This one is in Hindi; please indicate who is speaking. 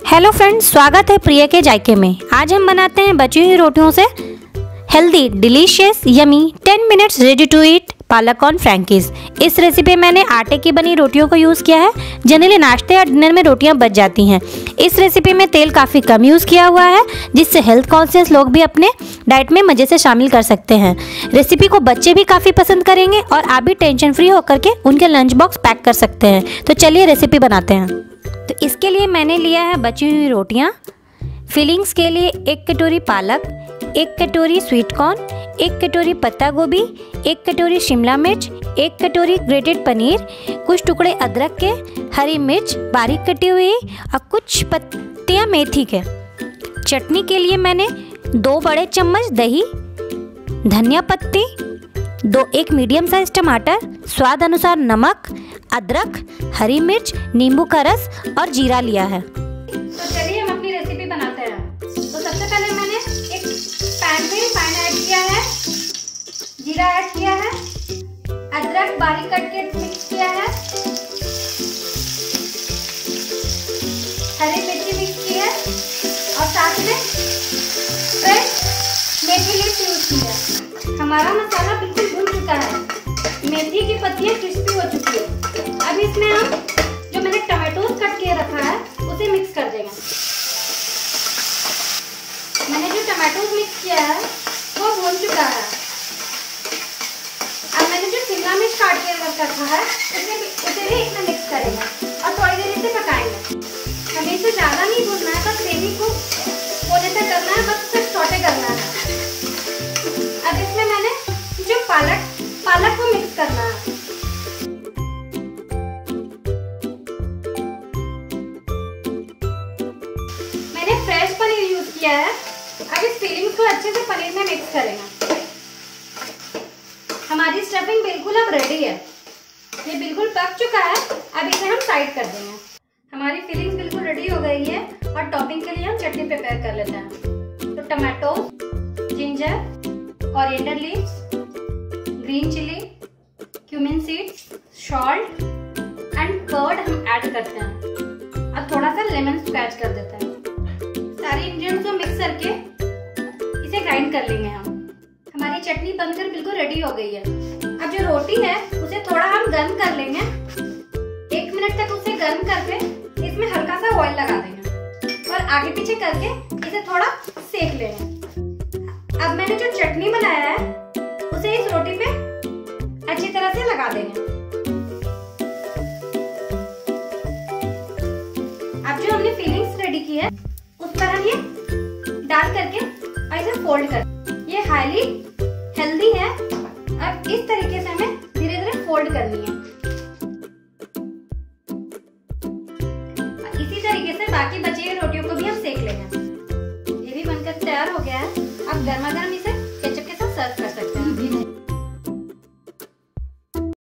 Speaker 1: हेलो फ्रेंड्स, स्वागत है प्रिया के जायके में। आज हम बनाते हैं बची हुई रोटियों से healthy delicious yummy 10 minutes ready to eat palak on फ्रैंकीज। इस रेसिपी में मैंने आटे की बनी रोटियों को यूज़ किया है। जनरली नाश्ते या डिनर में रोटियां बच जाती हैं। इस रेसिपी में तेल काफ़ी कम यूज़ किया हुआ है, जिससे हेल्थ कॉन्शियस लोग भी अपने डाइट में मज़े से शामिल कर सकते हैं। रेसिपी को बच्चे भी काफ़ी पसंद करेंगे और आप भी टेंशन फ्री होकर के उनके लंच बॉक्स पैक कर सकते हैं। तो चलिए रेसिपी बनाते हैं। तो इसके लिए मैंने लिया है बची हुई रोटियां। फिलिंग्स के लिए 1 कटोरी पालक, 1 कटोरी स्वीट कॉर्न, 1 कटोरी पत्ता गोभी, 1 कटोरी शिमला मिर्च, 1 कटोरी ग्रेटेड पनीर, कुछ टुकड़े अदरक के, हरी मिर्च बारीक कटी हुई और कुछ पत्तियां मेथी के। चटनी के लिए मैंने 2 बड़े चम्मच दही, धनिया पत्ती, 1 मीडियम साइज टमाटर, स्वाद अनुसार नमक, अदरक, हरी मिर्च, नींबू का रस और जीरा लिया है।
Speaker 2: तो चलिए हम अपनी रेसिपी बनाते हैं। तो सबसे पहले मैंने एक पैन में रिफाइंड ऐड किया है, जीरा ऐड किया है, अदरक बारीक कट के मिक्स किया है, हरी मिर्ची मिक्स की है और साथ में फ्रेश मेथी लीव्स यूज की है। हमारा मसाला बिल्कुल भून चुका है, मेथी की पत्तियां क्रिस्पी हो चुकी है। अब इसमें हम जो मैंने टमाटोज कट के रखा है उसे मिक्स कर देंगे। मैंने जो टमाटोज मिक्स किया है वो भून चुका है। अब मैंने जो शिमला मिर्च काट के रखा है उसे भी इसमें मिक्स करेंगे और थोड़ी देर इसे पकाएंगे। हमें इसे ज़्यादा नहीं भूनना है, बस ग्रेवी को होने से करना है, बस सिर्फ सौटे करना है। अब इसमें मैंने जो पालक को मिक्स करना है। मैंने फ्रेश पनीर यूज किया है। अब इस फिलिंग्स को अच्छे से पनीर में मिक्स करेंगे। हमारी स्टफिंग बिल्कुल अब रेडी है, ये बिल्कुल पक चुका है। अब इसे हम साइड कर देंगे। हमारी फिलिंग्स बिल्कुल रेडी हो गई है और टॉपिंग के लिए हम चटनी प्रिपेयर कर लेते हैं। तो tomato, ginger, coriander leaves, green chilli, cumin seeds, salt and curd हम ऐड करते हैं। अब थोड़ा सा लेमन स्क्वैच कर देते हैं। सारी इंग्रेडिएंट्स को मिक्स करके इसे ग्राइंड कर लेंगे हम। हमारी चटनी बनकर बिल्कुल रेडी हो गई है। अब जो रोटी है उसे थोड़ा हम गर्म कर लेंगे। 1 मिनट तक उसे गर्म करके इसमें हल्का सा ऑयल लगा देंगे और आगे पीछे करके इसे थोड़ा सेक लेंगे। अब मैंने जो चटनी बनाया है उसे इस रोटी पे अच्छी तरह से लगा देंगे। अब जो हमने फिलिंग्स रेडी की है उस पर हम ये डाल करके और इसे फोल्ड कर, ये हाईली हेल्दी है। अब इस तरीके से हमें धीरे धीरे फोल्ड करनी है। इसी तरीके से बाकी बची हुई रोटियों को भी हम सेक लेंगे। ये भी बनकर तैयार हो गया है। अब गर्मा गर्म